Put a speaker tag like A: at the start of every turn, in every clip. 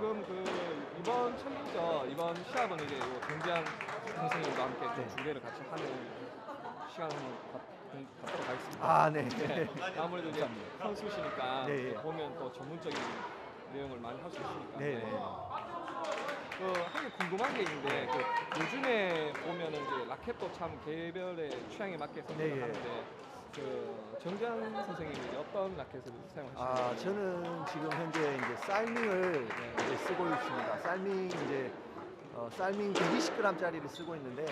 A: 지금 그 이번 챌린저 이번 시합은 이제 경지한 선생님과 함께 좀 중계를 같이 하는 시간을 갖도록 하겠습니다.
B: 아, 네.
A: 네. 아무래도 이제 선수시니까
B: 네, 예.
A: 보면 또 전문적인 내용을 많이 할 수 있으니까.
B: 네, 네.
A: 한 개 궁금한 게 있는데 요즘에 보면은 이제 라켓도 참 개별의 취향에 맞게 선택을
B: 네, 예.
A: 하는데 그 정재환 선생님이 이제 어떤 라켓을 사용하시나요?
B: 아, 저는 지금 현재 이제 살밍을 이제 쓰고 있습니다. 살밍 이제 살밍 120g짜리를 쓰고 있는데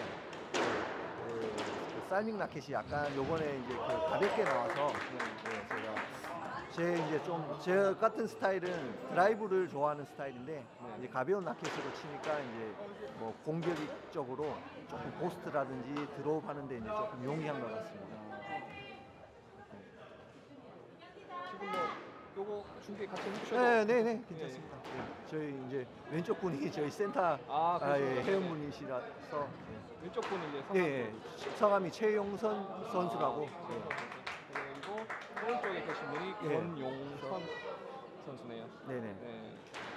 B: 그 살밍 라켓이 약간 요번에 이제 그 가볍게 나와서 제가 이제 좀 제 같은 스타일은 드라이브를 좋아하는 스타일인데 이제 가벼운 라켓으로 치니까 이제 뭐 공격적으로 조금 포스트라든지 드롭 하는데 이제 조금 용이한 것 같습니다.
A: 지금 뭐 요거 중계 같이 해주셔도
B: 네, 괜찮습니다. 예, 저희 이제 왼쪽 분이 저희 센터 회원분이시라서
A: 왼쪽 분이 이제 성함이
B: 예, 성함이 최용선 선수라고.
A: 그리고 오른쪽에 계신 분이
B: 예.
A: 권용선 선수네요.
B: 네네.
A: 네.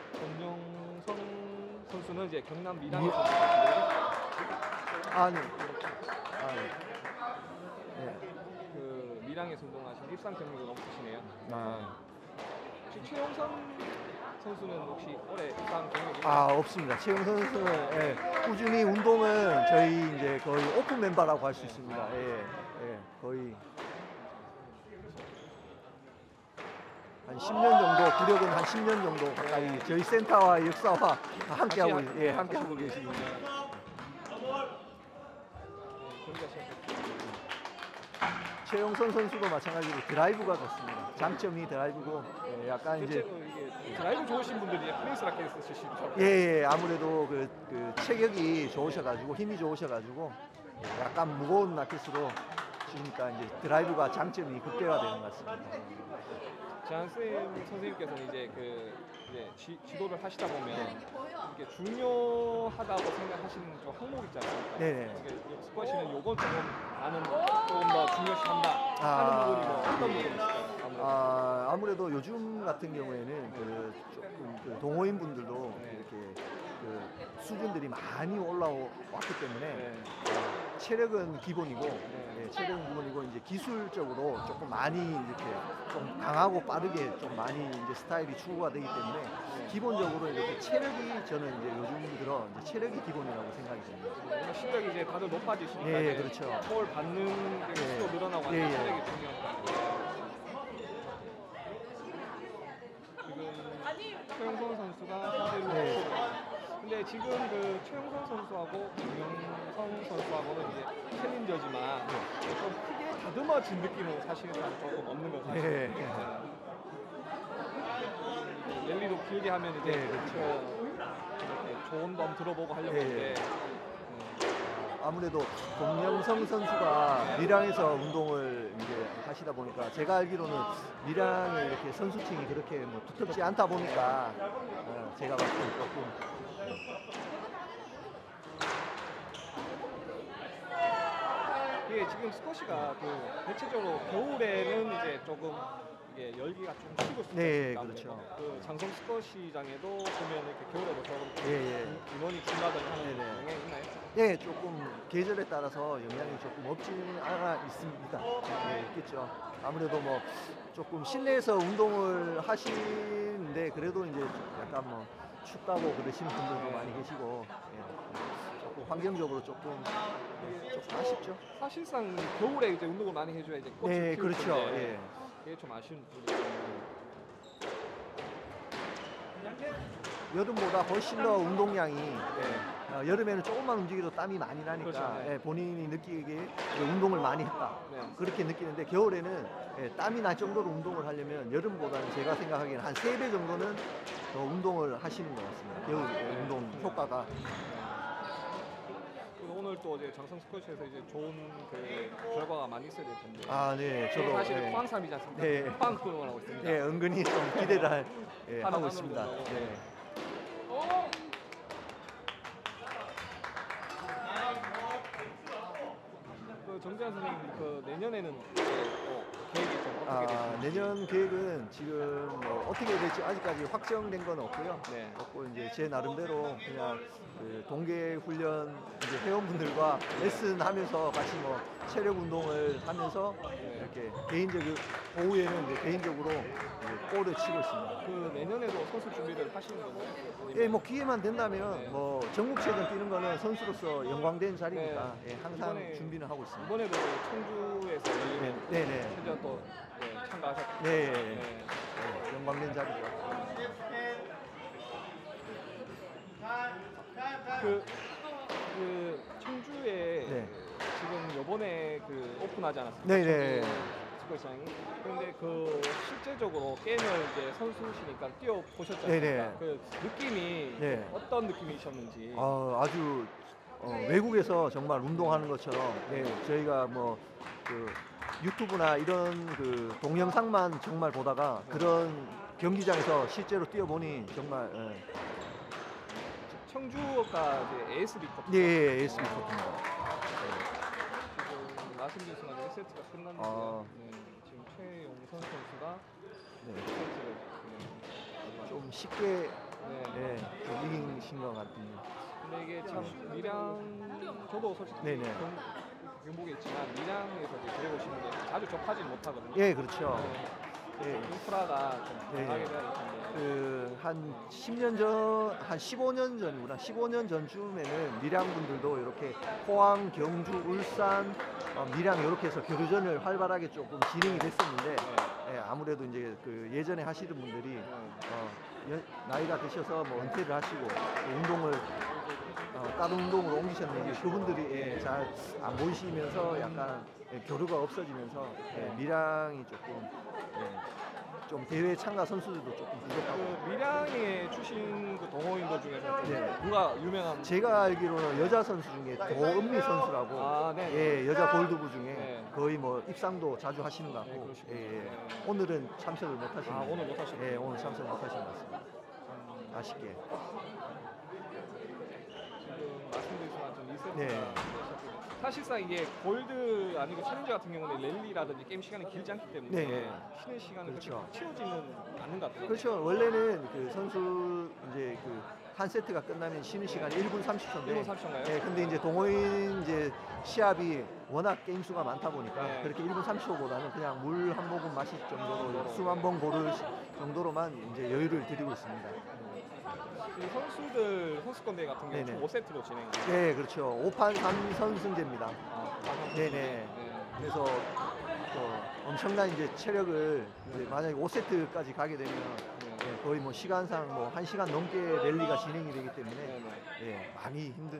A: 권용선 선수는 이제 경남 미랑 선수.
B: 아, 네. 아, 네. 네.
A: 그 미랑에 운동하신 입상 경력이 없으시네요.
B: 아,
A: 혹시 최용선 선수는 혹시 올해 입상 경력이
B: 없습니다. 최용선 선수는 꾸준히 운동은 저희 이제 거의 오픈 멤버라고 할 수 있습니다. 거의 한 10년 정도, 구력은 한 10년 정도 가까이 저희 센터와 역사와 함께하고 계십니다. 최용선 선수도 마찬가지로 드라이브가 좋습니다. 장점이 드라이브고 약간 이제
A: 이게 드라이브 좋으신 분들이 프레스 라켓 쓰시죠?
B: 아무래도 그 체격이 좋으셔가지고 힘이 좋으셔가지고 약간 무거운 라켓으로 치니까 이제 드라이브가 장점이 극대화되는 것 같습니다.
A: 장쌤 선생님께서는 이제 지도를 하시다 보면 이게 중요하다고 생각하시는 저 항목 있잖아요.
B: 네네.
A: 스쿼시는 요건 나는 조금 더 중요시한다 하는 부분이 뭐 어떤 부분이 있을까요?
B: 아무래도 요즘 같은 경우에는 조금 동호인 분들도 이렇게 수준들이 많이 올라왔기 때문에 체력은 기본이고 이제 기술적으로 조금 많이 이렇게 좀 강하고 빠르게 좀 많이 이제 스타일이 추구가 되기 때문에 기본적으로 이렇게 체력이 저는 이제 요즘 들어 이제 체력이 기본이라고 생각이 듭니다.
A: 실력이 이제 다들 높아지시니까
B: 그렇죠.
A: 볼 받는 수도 늘어나고 하는 체력이 중요한 지금 최용선 선수가 현재로 근데 지금 그 최용선 선수하고 김영선 선수하고는 이제 챌린저지만 좀 크게 다듬어진 느낌은 사실상 조금 없는 것 같아요. 랠리도 길게 하면 이제 이렇게 조언도 한번 들어보고 하려고 하는데
B: 아무래도 동영성 선수가 밀양에서 운동을 이제 하시다 보니까 제가 알기로는 밀양에 이렇게 선수층이 그렇게 뭐 두텁지 않다 보니까 제가 봤을 때 조금
A: 이게 지금 스쿼시가 대체적으로 겨울에는 이제 조금 이게 열기가 좀 식을 수가 있습니다.
B: 그렇죠.
A: 그 장성 스쿼시장에도 보면 이렇게 겨울에도 조금 인원이 줄라든지 하는 영향이 있나요?
B: 조금 계절에 따라서 영향이 조금 없지는 않아 있습니다. 있겠죠. 아무래도 뭐 조금 실내에서 운동을 하시는데 그래도 이제 약간 뭐 춥다고 그러시는 분들도 많이 계시고 조금 환경적으로 조금 아쉽죠.
A: 사실상 겨울에 이제 운동을 많이 해줘야 이제 꽃이 피울
B: 그렇죠.
A: 텐데 그게 좀 아쉬운 부분이에요.
B: 여름보다 훨씬 더 운동량이 여름에는 조금만 움직여도 땀이 많이 나니까
A: 그렇죠,
B: 본인이 느끼기에 운동을 많이 했다 그렇게 느끼는데 겨울에는 땀이 날 정도로 운동을 하려면 여름보다는 제가 생각하기에는 한 3배 정도는 더 운동을 하시는 것 같습니다. 겨울 운동 효과가.
A: 오늘 또 이제 장성 스쿼시에서 이제 좋은 결과가 많이 있어야 될 텐데.
B: 네, 저도
A: 사실 포항삼이지 않습니까? 포항 응원을 하고 있습니다.
B: 은근히 좀 기대를 하고 있습니다.
A: 정재환 선생님 내년에는 계획이 좀 어떻게 되시는지.
B: 내년 계획은 지금 뭐 어떻게 될지 아직까지 확정된 건 없고요.
A: 네.
B: 없고 이제 제 나름대로 그냥 그 동계 훈련 이제 회원분들과 레슨하면서 같이 뭐 체력 운동을 하면서 이렇게 개인적인 오후에는 이제 개인적으로 이제 골을 치고 있습니다.
A: 그 내년에도 선수 준비를 하시는 건가요?
B: 예, 뭐 기회만 된다면 뭐 전국체전 뛰는 거는 선수로서 영광된 자리니까 예, 항상
A: 이번에-
B: 준비는 하고 있습니다.
A: 이번에도 청주에서 열리는
B: 네, 네,
A: 현장 또 참가하셨고.
B: 네,
A: 네.
B: 네, 영광된 자리죠.
A: 그 청주에
B: 네.
A: 지금 요번에 그 오픈하지 않았습니까?
B: 네, 네.
A: 축구장이. 그런데 그 실제적으로 게임을 이제 선수시니까 뛰어 보셨잖아요.
B: 네, 네.
A: 그 느낌이
B: 네.
A: 어떤 느낌이셨는지.
B: 아주 외국에서 정말 운동하는 것처럼 저희가 뭐 그 유튜브나 이런 그 동영상만 정말 보다가 그런 경기장에서 실제로 뛰어보니 정말
A: 청주가 이제 ASB 컵.
B: 네, ASB 커트입니다.
A: 지금 말씀드린 순간 1세트가 끝났는데 지금 최용선 선수가
B: 네,
A: 1세트를
B: 좀 쉽게
A: 네.
B: 좀 이기신 것 같은데.
A: 근데 이게 참 밀양 저도 솔직히
B: 네네.
A: 경북에 있지만 밀양에서 이제 들어오시는 게 자주 접하지 못하거든요.
B: 예, 그렇죠.
A: 네.
B: 예.
A: 인프라가 좀
B: 네.
A: 강하게 되어 있는데.
B: 한 10년 전, 한 15년 전이구나. 15년 전쯤에는 밀양 분들도 이렇게 포항, 경주, 울산, 밀양 이렇게 해서 교류전을 활발하게 조금 진행이 됐었는데 아무래도 이제 그 예전에 하시던 분들이 나이가 드셔서 뭐 은퇴를 하시고 운동을 다른 운동으로 옮기셨는지 그분들이 잘 안 보이시면서 약간 교류가 없어지면서 밀양이 조금 좀 대회 참가 선수들도 조금 부족하고.
A: 그 밀양에 출신 그 동호인들 중에서 좀
B: 네.
A: 누가 유명한?
B: 제가 알기로는 여자 선수 중에 도은미 선수라고
A: 네.
B: 예, 여자 골드부 중에
A: 네.
B: 거의 뭐 입상도 자주 하시는 것
A: 네,
B: 같고
A: 그러시군요.
B: 예.
A: 네.
B: 오늘은 참석을 못 하신 것 같아요.
A: 오늘 못 하셨군요.
B: 예, 오늘 참석 못 하신 것 같습니다. 아쉽게.
A: 지금 말씀드린 순간 좀 리셋가
B: 네.
A: 사실상 이게 골드 아니고 챌린저 같은 경우는 랠리라든지 게임 시간이 길지 않기 때문에
B: 네.
A: 쉬는 시간은
B: 그렇죠.
A: 그렇게 채워지는 않는 것 같아요.
B: 그렇죠. 원래는 그 선수 이제 그 한 세트가 끝나면 쉬는 시간이 1분 30초인데
A: 1분 30초인가요?
B: 예, 근데 이제 동호인 이제 시합이 워낙 게임 수가 많다 보니까
A: 네.
B: 그렇게 1분 30초보다는 그냥 물 한 모금 마실 정도로 숨 한 번 고를 정도로만 이제 여유를 드리고 있습니다.
A: 이 선수들 선수권 대회 같은 경우
B: 네네.
A: 총 5세트로 진행해요.
B: 네, 그렇죠. 5판 3선승제입니다. 네네. 그래서 엄청난 이제 체력을 이제 만약에 5세트까지 가게 되면 거의 뭐 시간상 뭐 1시간 넘게 랠리가 진행이 되기 때문에 많이 힘든.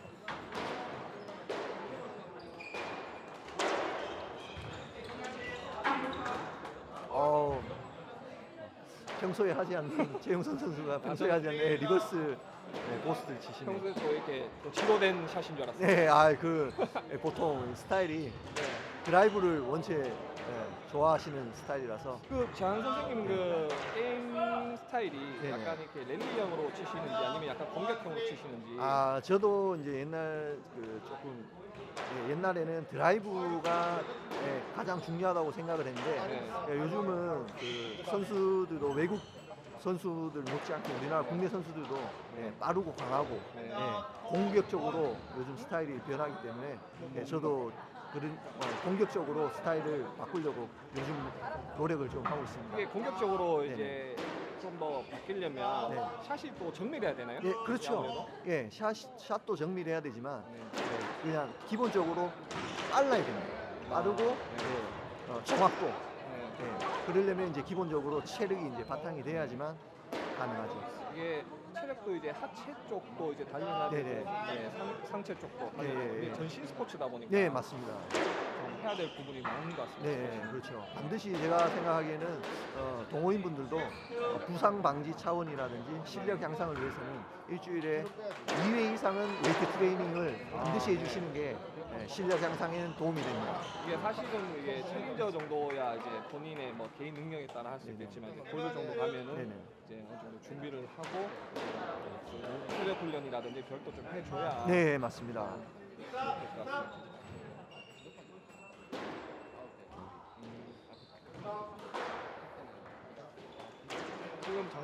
B: 평소에 하지 않는 최용선 선수가 평소에 하지 않는 리버스 보스를 치시는.
A: 평소에 또 이렇게 또 지도된 샷인 줄 알았어요.
B: 네, 보통 스타일이 드라이브를 원체 좋아하시는 스타일이라서.
A: 그 재한 선생님은 그 게임 스타일이
B: 네네.
A: 약간 이렇게 랠리형으로 치시는지 아니면 약간 공격형으로 치시는지.
B: 저도 이제 옛날 그 조금 옛날에는 드라이브가 가장 중요하다고 생각을 했는데 요즘은 그 선수들도 외국 선수들 못지않게 우리나라 국내 선수들도 빠르고 강하고 공격적으로 요즘 스타일이 변하기 때문에 저도 그런 공격적으로 스타일을 바꾸려고 요즘 노력을 좀 하고 있습니다.
A: 이게 공격적으로
B: 네네.
A: 이제 좀 더 바뀌려면
B: 네.
A: 샷이 또 정밀해야 되나요?
B: 예, 그렇죠.
A: 아무래도?
B: 샷도 정밀해야 되지만
A: 네.
B: 그냥 기본적으로 빨라야 됩니다. 빠르고 정확도.
A: 네.
B: 그러려면 이제 기본적으로 체력이 이제 바탕이 돼야지만 가능하죠.
A: 이게 체력도 이제 하체 쪽도 이제 단련해야 되고
B: 네네.
A: 상체 쪽도
B: 네,
A: 단련하고
B: 네.
A: 이게 전신 스포츠다 보니까
B: 네, 맞습니다.
A: 좀 해야 될 부분이 많은 것 같습니다.
B: 네, 그렇죠. 반드시 제가 생각하기에는 동호인분들도 부상 방지 차원이라든지 실력 향상을 위해서는 일주일에 2회 이상은 웨이트 트레이닝을 반드시 해주시는 게 실력 향상에는 도움이 됩니다.
A: 이게 사실은 이게 챌린저 정도야 이제 본인의 뭐 개인 능력에 따라 할 수 있겠지만 이제 골드 정도 가면은
B: 네네.
A: 이제 어느 정도 준비를 하고 그 체력 훈련이라든지 별도 좀 해줘야
B: 네, 맞습니다.
A: 될 것 같습니다.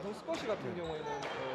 A: 장성 스쿼시 같은 경우에는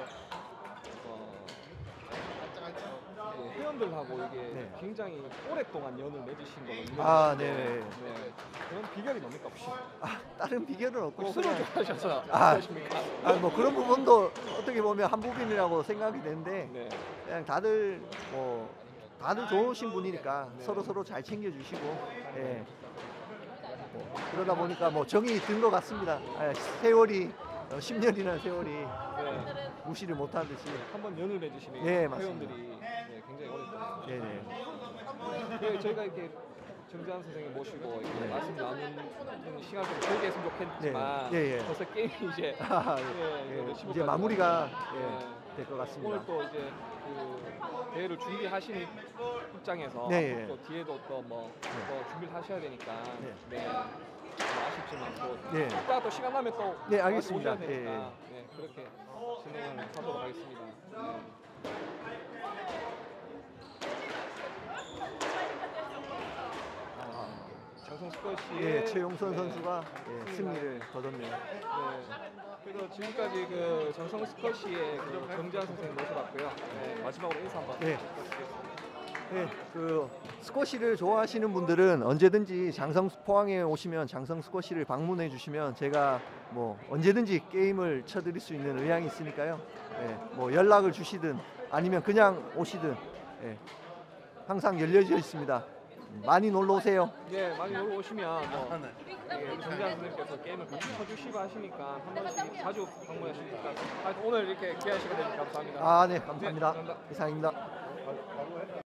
A: 회원들하고 이게
B: 네.
A: 굉장히 오랫동안 연을 맺으신 걸로 유명한데
B: 아, 네.
A: 그런 비결이 뭡니까 혹시?
B: 다른 비결은 없고
A: 술을 좋아하셔서
B: 아.
A: 그러십니까?
B: 뭐 그런 부분도 어떻게 보면 한 부분이라고 생각이 되는데
A: 네.
B: 그냥 다들 좋으신 분이니까
A: 네.
B: 서로 잘 챙겨주시고 예. 그러다 보니까 정이 든 것 같습니다. 세월이 10년이나 세월이
A: 네.
B: 무시를 못한 듯이.
A: 한번 연을 맺으시는
B: 네, 맞습니다.
A: 회원들이 굉장히 오랫동안.
B: 네네.
A: 네, 저희가 이렇게 정재환 선생님 모시고 이렇게
B: 네.
A: 말씀 나누는 시간 좀 길게 했으면 좋겠지만
B: 네, 예.
A: 벌써 게임이 이제
B: 예,
A: 이제
B: 이제 마무리가
A: 네.
B: 될 것 같습니다.
A: 오늘 또 이제 그 대회를 준비하시는 입장에서
B: 네, 예.
A: 또 뒤에도 또 또 준비를 하셔야 되니까
B: 네.
A: 좀 아쉽지만 또
B: 네.
A: 이따가 또 시간 나면 또
B: 네, 알겠습니다.
A: 오셔야 되니까
B: 예.
A: 네, 그렇게 진행을 하도록 하겠습니다. 네. 장성 스쿼시의
B: 예, 최용선
A: 네.
B: 선수가 승리를 거뒀네요.
A: 네. 그래서 지금까지 그 장성 스쿼시의 그 정재환 선생님 모셔봤고요. 네, 마지막으로 인사 한번
B: 네.
A: 부탁드리겠습니다.
B: 네, 그 스쿼시를 좋아하시는 분들은 언제든지 장성 포항에 오시면 장성 스쿼시를 방문해 주시면 제가 언제든지 게임을 쳐드릴 수 있는 의향이 있으니까요. 연락을 주시든 아니면 그냥 오시든 항상 열려져 있습니다. 많이 놀러 오세요.
A: 네, 많이 놀러 오시면 우리 정재환 선생님께서 게임을 같이 쳐주시고 하시니까 한 번씩 자주 방문하시니까 오늘 이렇게 귀한 시간 내주셔서 감사합니다.
B: 네, 감사합니다.
A: 네, 감사합니다.
B: 이상입니다.